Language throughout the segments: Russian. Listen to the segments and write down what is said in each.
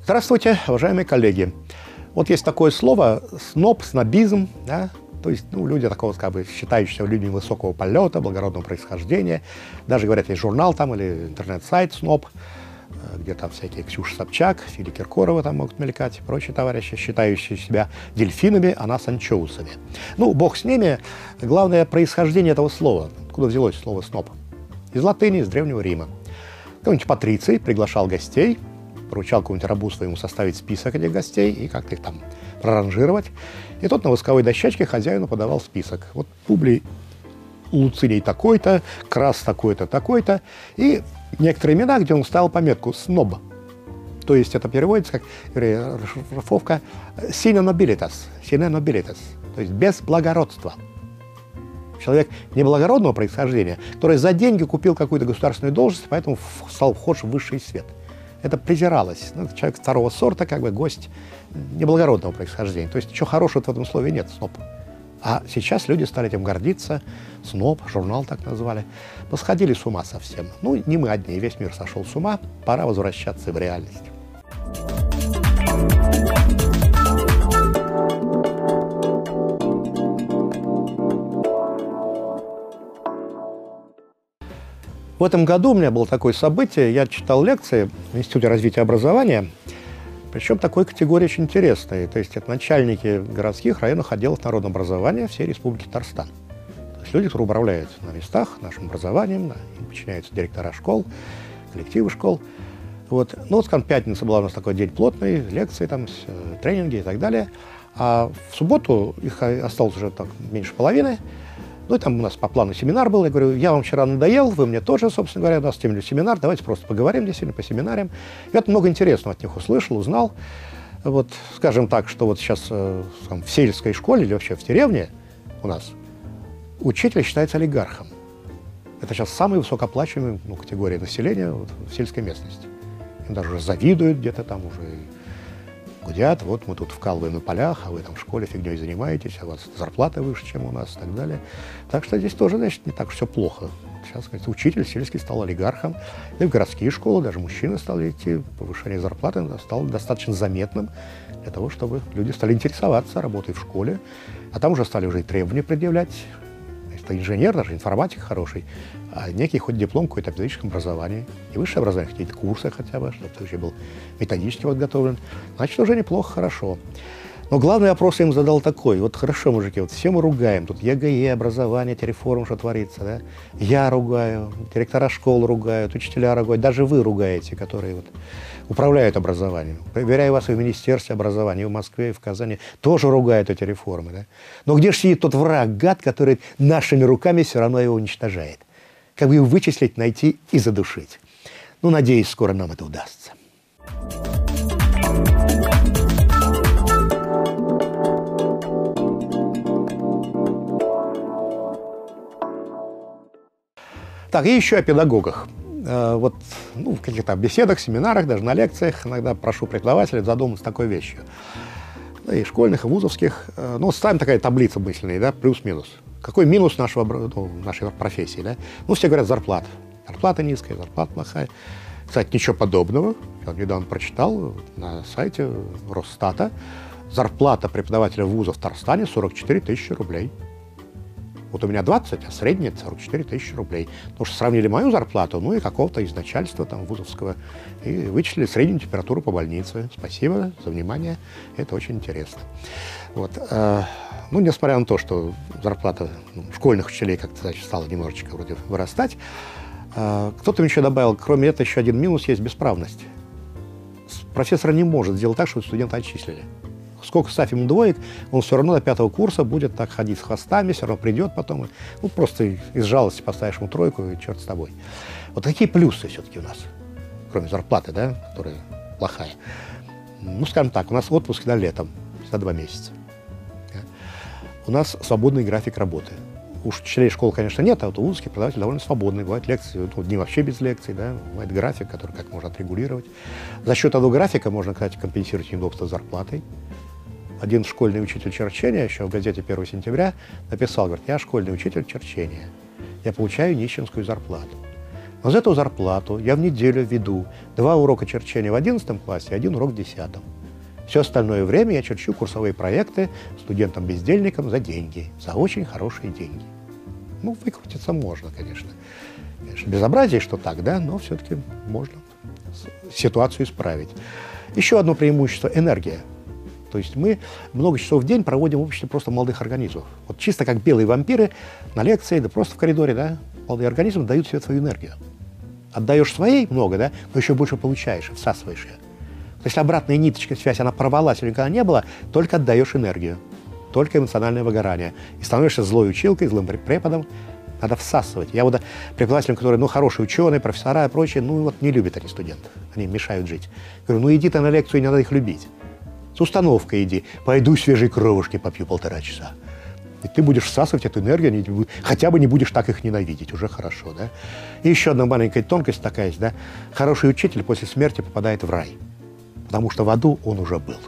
Здравствуйте, уважаемые коллеги. Вот есть такое слово сноб, снобизм, да? То есть люди такого, как бы, считающиеся людьми высокого полета, благородного происхождения. Даже, говорят, есть журнал там или интернет-сайт сноб, где там всякие Ксюша Собчак, Филя Киркорова там могут мелькать и прочие товарищи, считающие себя дельфинами, а нас анчоусами. Ну, бог с ними. Главное происхождение этого слова. Откуда взялось слово сноб? Из латыни, из Древнего Рима. Какой-нибудь патриций приглашал гостей, поручал какому-нибудь рабу своему составить список этих гостей и как-то их там проранжировать. И тот на восковой дощечке хозяину подавал список. Вот Публий Луцилий такой-то, Крас такой-то, такой-то. И некоторые имена, где он ставил пометку «сноб». То есть это переводится как расшифровка «sine nobilitas», «sine nobilitas», то есть без благородства. Человек неблагородного происхождения, который за деньги купил какую-то государственную должность, поэтому стал вхож в высший свет. Это презиралось. Ну, человек второго сорта, как бы гость неблагородного происхождения. То есть ничего хорошего в этом слове нет, сноб. А сейчас люди стали этим гордиться. Сноб, журнал так назвали. Посходили с ума совсем. Ну, не мы одни, весь мир сошел с ума. Пора возвращаться в реальность. В этом году у меня было такое событие. Я читал лекции в Институте развития образования. Причем такой категории очень интересной. То есть это начальники городских районных отделов народного образования всей Республики Татарстан. То есть люди, которые управляют на местах нашим образованием, им подчиняются директора школ, коллективы школ. Вот. Ну, вот, скажем, пятница была у нас такой день плотный, лекции, там, тренинги и так далее. А в субботу их осталось уже так меньше половины. Ну, и там у нас по плану семинар был. Я говорю, я вам вчера надоел, вы мне тоже, собственно говоря, у нас темный семинар, давайте просто поговорим действительно по семинариям. Я много интересного от них услышал, узнал. Вот, скажем так, что вот сейчас в сельской школе или вообще в деревне у нас учитель считается олигархом. Это сейчас самая высокооплачиваемая категория населения в сельской местности. Им даже уже завидуют где-то там, уже гудят, вот мы тут вкалываем на полях, а вы там в школе фигней занимаетесь, а у вас зарплата выше, чем у нас и так далее. Так что здесь тоже, значит, не так все плохо. Сейчас, говорится, учитель сельский стал олигархом, и в городские школы даже мужчины стали идти, повышение зарплаты стало достаточно заметным для того, чтобы люди стали интересоваться работой в школе, а там уже стали уже и требования предъявлять. Это инженер, даже информатик хороший, а некий хоть диплом какое-то о педагогическом образовании, и высшее образование, какие-то курсы хотя бы, чтобы ты еще был методически подготовлен, значит, уже неплохо, хорошо. Но главный вопрос я им задал такой: вот хорошо, мужики, вот все мы ругаем, тут ЕГЭ, образование, эти реформы, что творится, да? Я ругаю, директора школ ругают, учителя ругают, даже вы ругаете, которые вот управляют образованием. Проверяю вас и в Министерстве образования, и в Москве, и в Казани, тоже ругают эти реформы, да? Но где же сидит тот враг, гад, который нашими руками все равно его уничтожает? Как бы его вычислить, найти и задушить? Ну, надеюсь, скоро нам это удастся. Так, и еще о педагогах. Вот, в каких-то беседах, семинарах, даже на лекциях иногда прошу преподавателей задуматься такой вещью. Да, и школьных, и вузовских. Ну, ставим такая таблица мысленная, да, плюс-минус. Какой минус нашей профессии, да? Ну, все говорят, зарплата. Зарплата низкая, зарплата плохая. Кстати, ничего подобного. Я недавно прочитал на сайте Росстата. Зарплата преподавателя вуза в Татарстане 44 тысячи рублей. Вот у меня 20, а средняя 44 тысячи рублей. Потому что сравнили мою зарплату, ну и какого-то из начальства там вузовского, и вычислили среднюю температуру по больнице. Спасибо за внимание, это очень интересно. Вот. Ну, несмотря на то, что зарплата школьных учителей как-то, значит, стала немножечко вроде вырастать, кто-то еще добавил, кроме этого, еще один минус есть — бесправность. Профессор не может сделать так, чтобы студента отчислили. Сколько ставь ему двоек, он все равно до 5-го курса будет так ходить с хвостами, все равно придет потом. Ну, просто из жалости поставишь ему тройку, и черт с тобой. Вот какие плюсы все-таки у нас, кроме зарплаты, да, которая плохая? Ну, скажем так, у нас отпуск всегда летом, всегда 2 месяца. Да? У нас свободный график работы. У учителей школ, конечно, нет, а вот у вузовских преподавателей довольно свободный. Бывают лекции, дни вообще без лекций, да, бывает график, который как можно отрегулировать. За счет этого графика можно, кстати, компенсировать неудобство с зарплатой. Один школьный учитель черчения еще в газете 1 сентября написал, говорит, я школьный учитель черчения, я получаю нищенскую зарплату. Но за эту зарплату я в неделю веду 2 урока черчения в 11 классе и 1 урок в 10. Все остальное время я черчу курсовые проекты студентам-бездельникам за деньги, за очень хорошие деньги. Ну, выкрутиться можно, конечно. Конечно, безобразие, что так, да, но все-таки можно ситуацию исправить. Еще одно преимущество – энергия. То есть мы много часов в день проводим в обществе просто молодых организмов. Вот чисто как белые вампиры на лекции, да просто в коридоре, да, молодые организмы дают себе свою энергию. Отдаешь своей много, да, но еще больше получаешь, всасываешь ее. Если обратная ниточка, связь, она порвалась или никогда не было, только отдаешь энергию, только эмоциональное выгорание. И становишься злой училкой, злым преподом. Надо всасывать. Я вот преподавателям, которые, ну, хорошие ученые, профессора и прочее, ну, вот не любят они студентов. Они мешают жить. Говорю, ну, иди ты на лекцию, не надо их любить. С установкой иди. Пойду свежей кровушки попью 1,5 часа. И ты будешь всасывать эту энергию, хотя бы не будешь так их ненавидеть, уже хорошо, да? И еще одна маленькая тонкость такая есть, да? Хороший учитель после смерти попадает в рай, потому что в аду он уже был.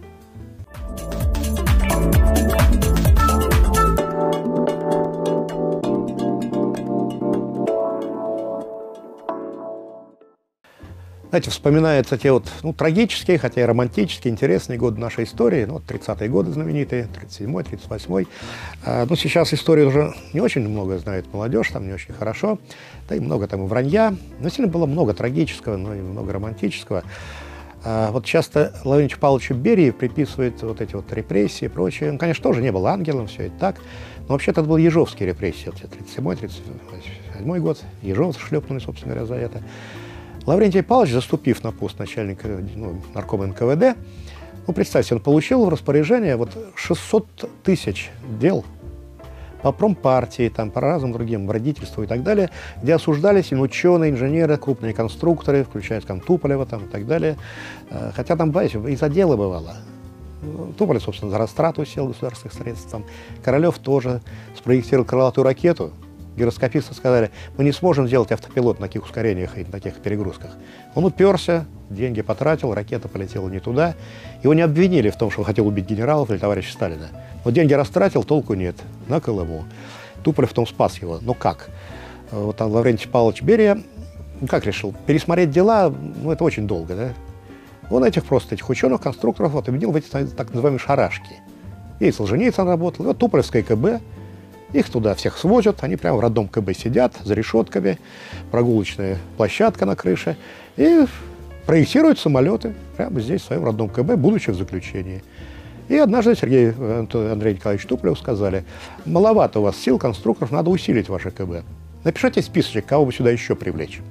Знаете, вспоминаются те вот, ну, трагические, хотя и романтические, интересные годы нашей истории. Ну, вот 30-е годы знаменитые, 37-й, 38-й. Ну, сейчас историю уже не очень много знает молодежь, там не очень хорошо. Да и много там и вранья. Но сильно было много трагического, но и много романтического. Вот часто Лаврентию Павловичу Берии приписывают вот эти вот репрессии и прочее. Он, конечно, тоже не был ангелом, все это так. Но вообще-то это был ежовские репрессии. 37-й, 38-й год. Ежовцы шлепнули, собственно говоря, за это. Лаврентий Павлович, заступив на пост начальника, ну, наркома НКВД, ну, представьте, он получил в распоряжение вот 600 тысяч дел по промпартии, там, по разным другим, вредительству и так далее, где осуждались ученые, инженеры, крупные конструкторы, включая там Туполева там, и так далее. Хотя там, знаете, из-за дела бывало. Туполев, собственно, за растрату сел государственных средств. Там. Королев тоже спроектировал крылатую ракету. Гироскописты сказали, мы не сможем сделать автопилот на таких ускорениях и на таких перегрузках. Он уперся, деньги потратил, ракета полетела не туда. Его не обвинили в том, что он хотел убить генералов или товарища Сталина. Вот деньги растратил, толку нет. На Колыму. Туполев в том спас его. Но как? Вот Лаврентий Павлович Берия, ну, как решил? Пересмотреть дела, ну, это очень долго, да? Он этих ученых, конструкторов вот, обвинил в эти так называемые шарашки. И Солженицын работал, и вот Туполевское КБ. Их туда всех свозят, они прямо в родном КБ сидят, за решетками, прогулочная площадка на крыше, и проектируют самолеты прямо здесь, в своем родном КБ, будучи в заключении. И однажды Сергей Андрей Николаевич Туполев сказали, маловато у вас сил, конструкторов, надо усилить ваше КБ. Напишите списочек, кого бы сюда еще привлечь.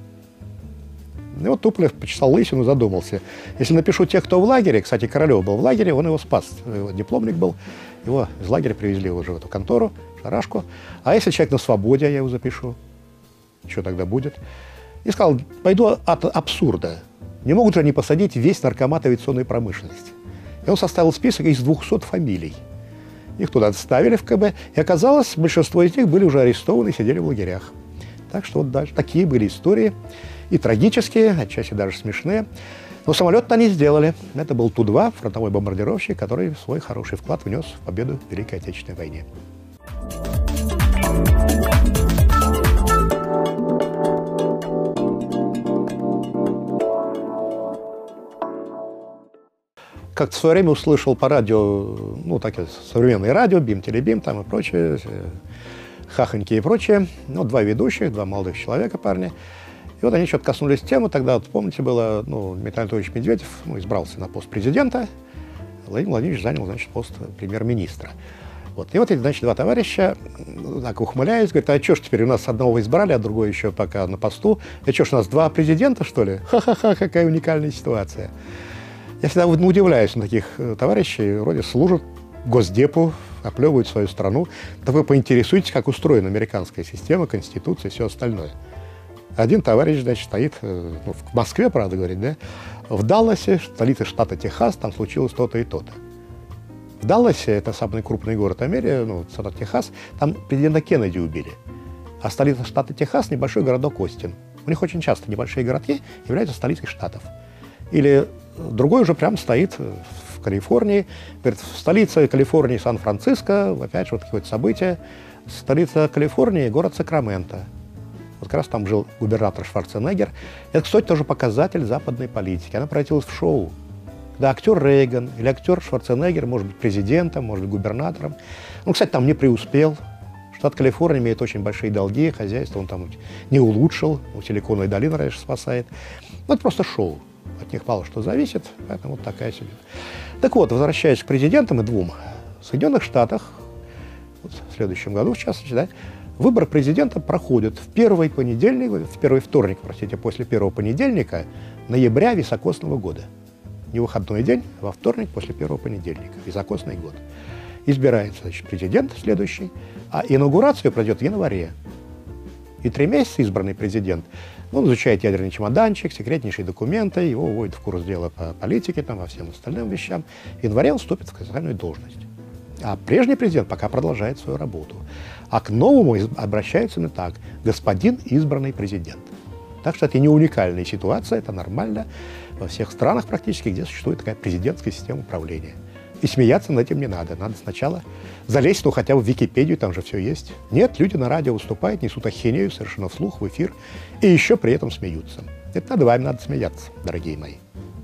И вот Туполев почесал лысину, задумался. Если напишу тех, кто в лагере, кстати, Королев был в лагере, он его спас, его дипломник был, его из лагеря привезли уже в эту контору, шарашку. А если человек на свободе, я его запишу, что тогда будет? И сказал, пойду от абсурда. Не могут же они посадить весь наркомат авиационной промышленности. И он составил список из 200 фамилий. Их туда ставили в КБ, и оказалось, большинство из них были уже арестованы и сидели в лагерях. Так что вот даже такие были истории. И трагические, отчасти даже смешные. Но самолет-то они сделали. Это был Ту-2, фронтовой бомбардировщик, который свой хороший вклад внес в победу в Великой Отечественной войне. Как-то в свое время услышал по радио, ну, такие современные радио, БИМ-телебим там и прочее, хахоньки и прочее. Ну, 2 ведущих, 2 молодых человека, парни. И вот они что-то коснулись темы. Тогда, вот, помните, было, ну, Дмитрий Анатольевич Медведев, ну, избрался на пост президента, Владимир Владимирович занял, значит, пост премьер-министра. Вот. И вот эти, значит, 2 товарища, так ухмыляясь, говорят, а что ж теперь у нас одного избрали, а другой еще пока на посту? А что ж у нас 2 президента, что ли? Ха-ха-ха, какая уникальная ситуация. Я всегда удивляюсь на таких товарищей, вроде служат Госдепу, оплевывают свою страну. Да вы поинтересуйтесь, как устроена американская система, конституция и все остальное. Один товарищ, значит, стоит, ну, в Москве, правда, говорит, да, в Далласе, столице штата Техас, там случилось то-то и то-то. В Далласе, это самый крупный город Америки, ну, штат Техас, там президента Кеннеди убили. А столица штата Техас – небольшой городок Остин. У них очень часто небольшие городки являются столицей штатов. Или другой уже прям стоит в Калифорнии. Говорит, в столице Калифорнии Сан-Франциско, опять же, вот какое-то событие. Столица Калифорнии – город Сакраменто. Вот как раз там жил губернатор Шварценеггер. Это, кстати, тоже показатель западной политики. Она превратилась в шоу. Да, актер Рейган или актер Шварценеггер может быть президентом, может быть губернатором. Он, кстати, там не преуспел. Штат Калифорния имеет очень большие долги, хозяйство он там не улучшил, у Силиконовой долины, конечно, спасает. Но это просто шоу. От них мало что зависит, поэтому вот такая себе. Так вот, возвращаясь к президентам и двум, в Соединенных Штатах, вот в следующем году, в частности, да, выборы президента проходят в первый вторник, после первого понедельника ноября високосного года. Не выходной день, а во вторник после первого понедельника, високосный год. Избирается, значит, президент следующий, а инаугурация пройдет в январе. И 3 месяца избранный президент, он изучает ядерный чемоданчик, секретнейшие документы, его вводят в курс дела по политике, там, во всем остальным вещам. В январе он вступит в официальную должность. А прежний президент пока продолжает свою работу. А к новому обращаются именно так: господин избранный президент. Так что это не уникальная ситуация, это нормально во всех странах практически, где существует такая президентская система управления. И смеяться над этим не надо. Надо сначала залезть, ну, хотя бы в Википедию, там же все есть. Нет, люди на радио выступают, несут ахинею совершенно вслух, в эфир, и еще при этом смеются. Это над вами надо смеяться, дорогие мои.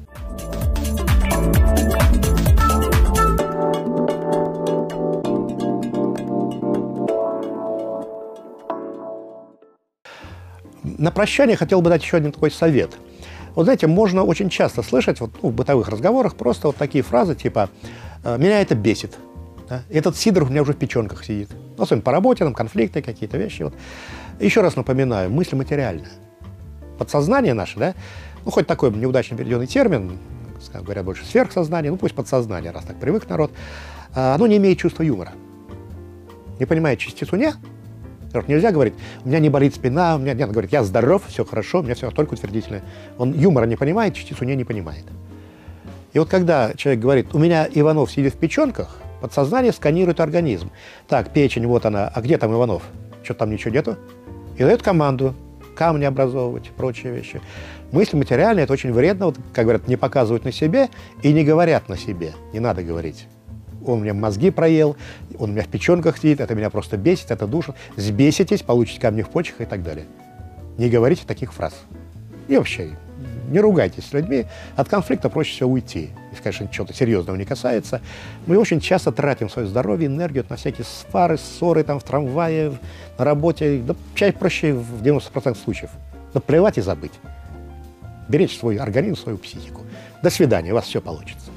На прощание хотел бы дать еще один такой совет. Вот знаете, можно очень часто слышать в бытовых разговорах просто вот такие фразы типа «меня это бесит», да? «Этот сидор у меня уже в печенках сидит». Особенно по работе, там конфликты, какие-то вещи. Вот. Еще раз напоминаю, мысль материальна. Подсознание наше, да, ну хоть такой неудачно переведенный термин, говорят больше сверхсознание, ну пусть подсознание, раз так привык народ, оно не имеет чувства юмора. Не понимает частицу «не». Нельзя говорить, у меня не болит спина, у меня нет, говорит, я здоров, все хорошо, у меня все только утвердительное. Он юмора не понимает, частицу не понимает. И вот когда человек говорит, у меня Иванов сидит в печенках, подсознание сканирует организм. Так, печень, вот она, а где там Иванов? Что там ничего нету? И дает команду камни образовывать, прочие вещи. Мысль материальная, это очень вредно, вот, как говорят, не показывают на себе и не говорят на себе, не надо говорить. Он мне мозги проел, он у меня в печенках сидит, это меня просто бесит, это душит. Сбеситесь, получите камни в почках и так далее. Не говорите таких фраз. И вообще, не ругайтесь с людьми, от конфликта проще всего уйти. Если, конечно, чего-то серьезного не касается. Мы очень часто тратим свое здоровье, энергию на всякие свары, ссоры там, в трамвае, на работе. Да чай проще в 90% случаев. Да плевать и забыть. Беречь свой организм, свою психику. До свидания, у вас все получится.